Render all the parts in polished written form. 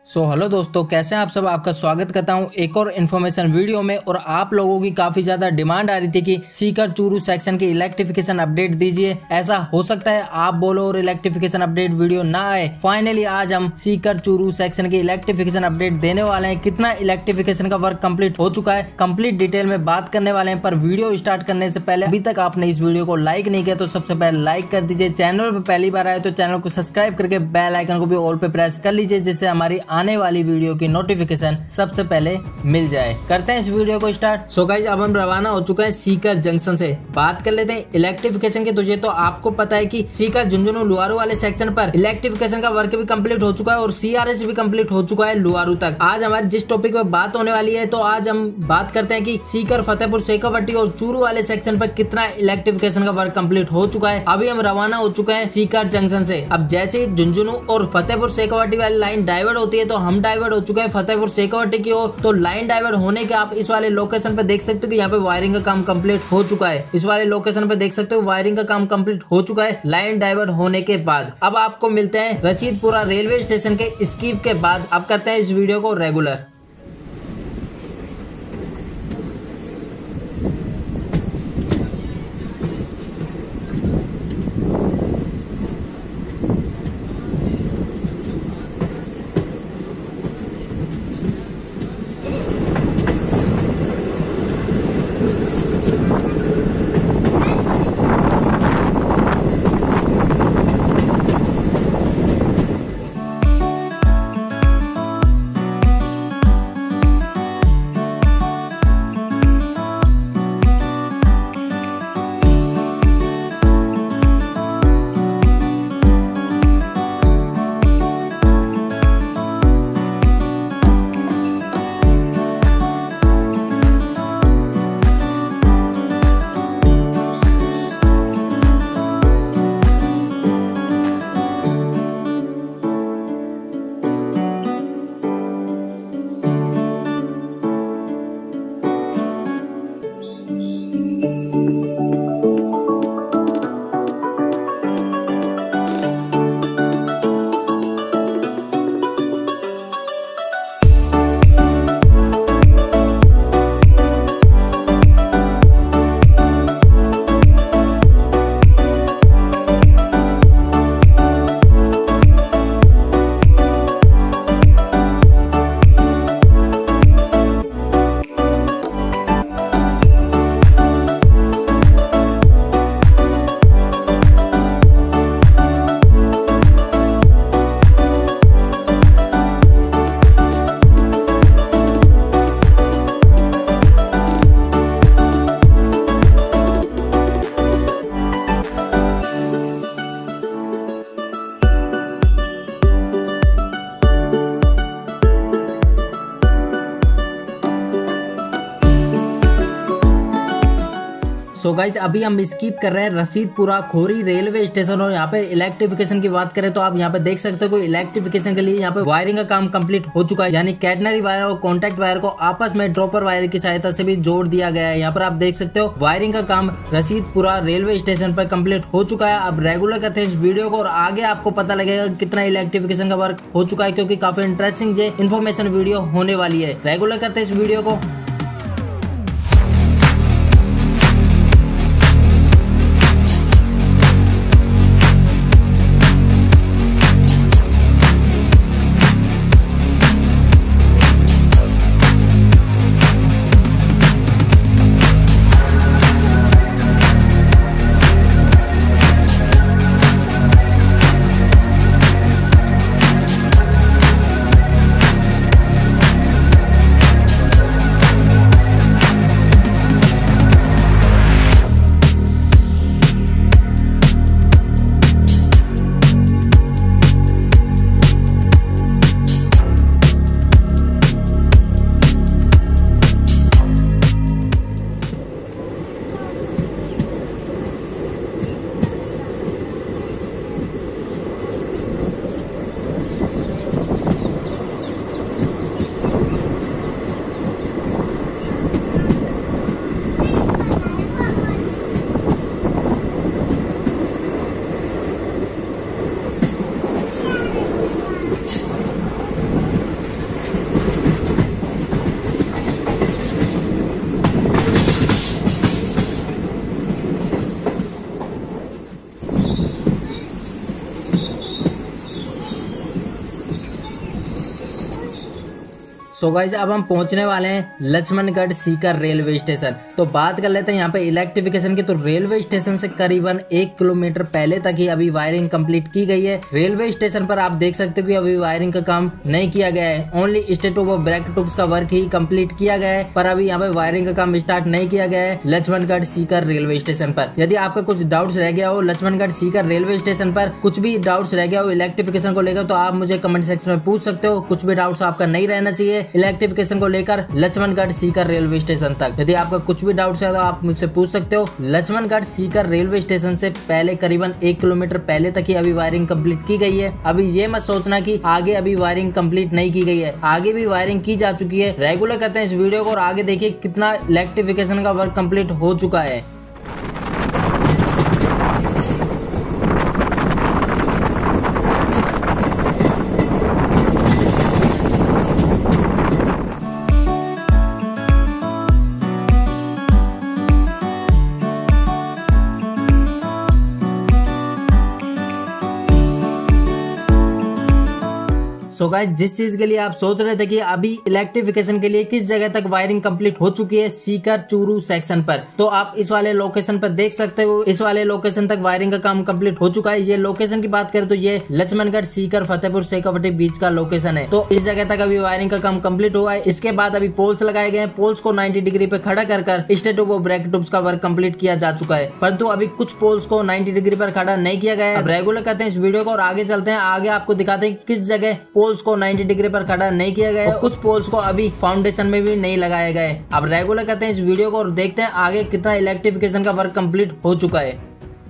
Hello दोस्तों, कैसे हैं आप सब। आपका स्वागत करता हूं एक और इन्फॉर्मेशन वीडियो में। और आप लोगों की काफी ज्यादा डिमांड आ रही थी कि सीकर चूरू सेक्शन की इलेक्ट्रिफिकेशन अपडेट दीजिए। ऐसा हो सकता है आप बोलो और इलेक्ट्रिफिकेशन अपडेट वीडियो ना आए। फाइनली आज हम सीकर चूरू सेक्शन की इलेक्ट्रिफिकेशन अपडेट देने वाले हैं। कितना इलेक्ट्रिफिकेशन का वर्क कंप्लीट हो चुका है, कंप्लीट डिटेल में बात करने वाले हैं। पर वीडियो स्टार्ट करने से पहले अभी तक आपने इस वीडियो को लाइक नहीं किया तो सबसे पहले लाइक कर दीजिए। चैनल पर पहली बार आए तो चैनल को सब्सक्राइब करके बेल आइकन को भी ऑल पे प्रेस कर लीजिए, जिससे हमारी आने वाली वीडियो की नोटिफिकेशन सबसे पहले मिल जाए। करते हैं इस वीडियो को स्टार्ट। सो गाइस, अब हम रवाना हो चुके हैं सीकर जंक्शन से। बात कर लेते हैं इलेक्ट्रिफिकेशन की। तुझे तो आपको पता है कि सीकर झुंझुनू लुआरू वाले सेक्शन पर इलेक्ट्रिफिकेशन का वर्क भी कंप्लीट हो चुका है और सीआरएस भी कंप्लीट हो चुका है लुआरू तक। आज हमारी जिस टॉपिक पे बात होने वाली है, तो आज हम बात करते हैं कि सीकर फतेहपुर शेखावटी और चूरू वाले सेक्शन पर कितना इलेक्ट्रिफिकेशन का वर्क कंप्लीट हो चुका है। अभी हम रवाना हो चुके हैं सीकर जंक्शन से। अब जैसे ही झुंझुनू और फतेहपुर शेखावटी वाली लाइन डाइवर्ट होती है तो हम डाइवर्ट हो चुके हैं फतेहपुर शेखावटी की ओर। तो लाइन डाइवर्ट होने के आप इस वाले लोकेशन पे देख सकते हो कि यहाँ पे वायरिंग का काम कंप्लीट हो चुका है। इस वाले लोकेशन पे देख सकते हो वायरिंग का काम कंप्लीट हो चुका है लाइन डाइवर्ट होने के बाद। अब आपको मिलते हैं रशीदपुरा रेलवे स्टेशन के स्कीप के बाद। अब करते हैं इस वीडियो को रेगुलर। सो गाइज, अभी हम स्किप कर रहे हैं रशीदपुरा खोरी रेलवे स्टेशन। और यहाँ पे इलेक्ट्रिफिकेशन की बात करें तो आप यहाँ पे देख सकते हो इलेक्ट्रिफिकेशन के लिए यहाँ पे वायरिंग का काम कंप्लीट हो चुका है। यानी कैटनरी वायर और कॉन्टैक्ट वायर को आपस में ड्रॉपर वायर की सहायता से भी जोड़ दिया गया है। यहाँ पर आप देख सकते हो वायरिंग का काम रशीदपुरा रेलवे स्टेशन पर कंप्लीट हो चुका है। अब रेगुलर करते हैं इस वीडियो को और आगे आपको पता लगेगा कितना इलेक्ट्रिफिकेशन का वर्क हो चुका है, क्योंकि काफी इंटरेस्टिंग इन्फॉर्मेशन वीडियो होने वाली है। रेगुलर करते हैं इस वीडियो को। सो गाइस अब हम पहुंचने वाले हैं लक्ष्मणगढ़ सीकर रेलवे स्टेशन। तो बात कर लेते हैं यहाँ पे इलेक्ट्रिफिकेशन की। तो रेलवे स्टेशन से करीबन 1 किलोमीटर पहले तक ही अभी वायरिंग कंप्लीट की गई है। रेलवे स्टेशन पर आप देख सकते हो कि अभी वायरिंग का काम नहीं किया गया है, ओनली स्टेटो ऑफ ब्रेक ट्यूब्स का वर्क ही कंप्लीट किया गया है, पर अभी यहाँ पे वायरिंग का काम स्टार्ट नहीं किया गया है लक्ष्मणगढ़ सीकर रेलवे स्टेशन पर। यदि आपका कुछ डाउट्स रह गया हो लक्ष्मणगढ़ सीकर रेलवे स्टेशन पर, कुछ भी डाउट्स रह गया हो इलेक्ट्रिफिकेशन को लेकर, तो आप मुझे कमेंट सेक्शन में पूछ सकते हो। कुछ भी डाउट्स आपका नहीं रहना चाहिए इलेक्ट्रिफिकेशन को लेकर लक्ष्मणगढ़ सीकर रेलवे स्टेशन तक। यदि आपका कुछ भी डाउट्स है तो आप मुझसे पूछ सकते हो। लक्ष्मणगढ़ सीकर रेलवे स्टेशन से पहले करीबन 1 किलोमीटर पहले तक ही अभी वायरिंग कंप्लीट की गई है। अभी ये मत सोचना कि आगे अभी वायरिंग कंप्लीट नहीं की गई है, आगे भी वायरिंग की जा चुकी है। रेगुलर करते हैं इस वीडियो को और आगे देखिए कितना इलेक्ट्रिफिकेशन का वर्क कंप्लीट हो चुका है। सो गाइस जिस चीज के लिए आप सोच रहे थे कि अभी इलेक्ट्रिफिकेशन के लिए किस जगह तक वायरिंग कंप्लीट हो चुकी है सीकर चूरू सेक्शन पर, तो आप इस वाले लोकेशन पर देख सकते हो। इस वाले लोकेशन तक वायरिंग का काम कंप्लीट हो चुका है। ये लोकेशन की बात करें तो ये लक्ष्मणगढ़ सीकर फतेहपुर शेखावटी बीच का लोकेशन है। तो इस जगह तक अभी वायरिंग का काम कंप्लीट हुआ है। इसके बाद अभी पोल्स लगाए गए हैं। पोल्स को 90 डिग्री पे खड़ा कर स्टेटो ऑफ ब्रेक ट्यूब्स का वर्क कंप्लीट किया जा चुका है, परंतु अभी कुछ पोल्स को 90 डिग्री पर खड़ा नहीं किया गया है। अब रेगुलर करते हैं इस वीडियो को और आगे चलते हैं। आगे आपको दिखाते हैं किस जगह पोल्स को 90 डिग्री पर खड़ा नहीं किया गया है, कुछ पोल्स को अभी फाउंडेशन में भी नहीं लगाया गया है। अब रेगुलर करते हैं इस वीडियो को और देखते हैं आगे कितना इलेक्ट्रिफिकेशन का वर्क कंप्लीट हो चुका है।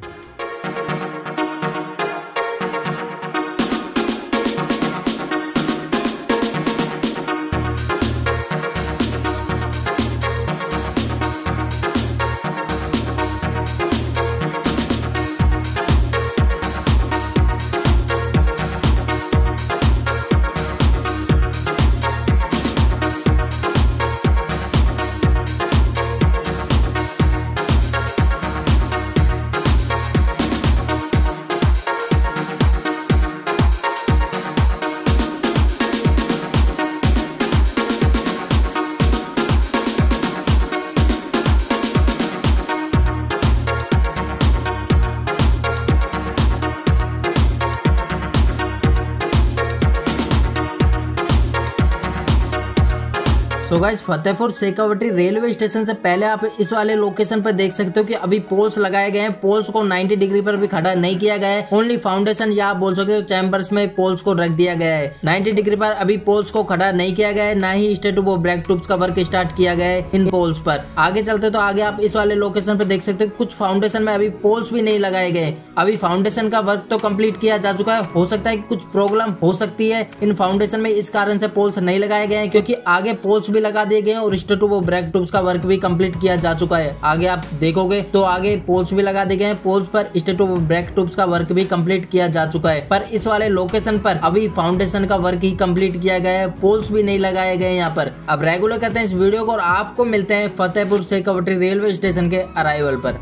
So guys Fatehpur Shekhawati railway station से पहले आप इस वाले लोकेशन पर देख सकते हो कि अभी पोल्स लगाए गए हैं। पोल्स को 90 डिग्री पर भी खड़ा नहीं किया गया है, ओनली फाउंडेशन या आप बोल सकते हो चैम्बर्स में पोल्स को रख दिया गया है। 90 डिग्री पर अभी पोल्स को खड़ा नहीं किया गया है, ना ही स्टेटो ऑफ ब्रेक ट्यूब्स का वर्क स्टार्ट किया गया है इन पोल्स पर। आगे चलते तो आगे आप इस वाले लोकेशन पर देख सकते हो कुछ फाउंडेशन में अभी पोल्स भी नहीं लगाए गए। अभी फाउंडेशन का वर्क तो कम्प्लीट किया जा चुका है, हो सकता है कि कुछ प्रॉब्लम हो सकती है इन फाउंडेशन में, इस कारण से पोल्स नहीं लगाए गए हैं, क्योंकि आगे पोल्स लगा दिए गए और स्टेटो ऑफ ब्रेक ट्यूब्स का वर्क भी कंप्लीट किया जा चुका है। आगे आप देखोगे तो आगे पोल्स भी लगा दिए गए हैं, पोल्स पर स्टेटो ऑफ ब्रेक ट्यूब्स का वर्क भी कंप्लीट किया जा चुका है। पर इस वाले लोकेशन पर अभी फाउंडेशन का वर्क ही कंप्लीट किया गया है, पोल्स भी नहीं लगाए गए यहाँ पर। अब रेगुलर करते हैं इस वीडियो को और आपको मिलते हैं फतेहपुर शेखावटी रेलवे स्टेशन के अराइवल पर।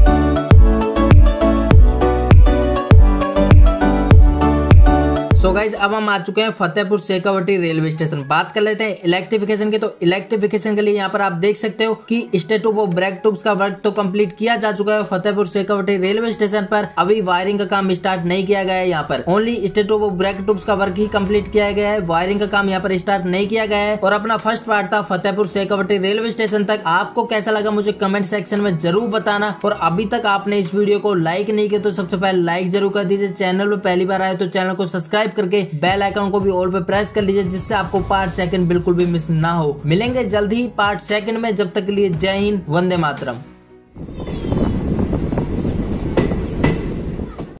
सो गाइस गाइस अब हम आ चुके हैं फतेहपुर शेखावटी रेलवे स्टेशन। बात कर लेते हैं इलेक्ट्रिफिकेशन के। तो इलेक्ट्रिफिकेशन के लिए यहाँ पर आप देख सकते हो कि स्टेटो ऑफ ब्रेक ट्यूब्स का वर्क तो कंप्लीट किया जा चुका है फतेहपुर शेखावटी रेलवे स्टेशन पर। अभी वायरिंग का काम स्टार्ट नहीं किया गया है। यहाँ पर ओनली स्टेटो ऑफ ब्रेक ट्यूब्स का वर्क ही कंप्लीट किया गया है, वायरिंग का काम यहाँ पर स्टार्ट नहीं किया गया है। और अपना फर्स्ट पार्ट था फतेहपुर शेखावटी रेलवे स्टेशन तक। आपको कैसा लगा मुझे कमेंट सेक्शन में जरूर बताना। और अभी तक आपने इस वीडियो को लाइक नहीं किया तो सबसे पहले लाइक जरूर कर दीजिए। चैनल पे पहली बार आए तो चैनल को सब्सक्राइब करके बेल आइकन को भी ऑल पे प्रेस कर लीजिए, जिससे आपको पार्ट सेकंड बिल्कुल भी मिस ना हो। मिलेंगे जल्द ही पार्ट सेकंड में, जब तक के लिए जय हिंद, वंदे मातरम।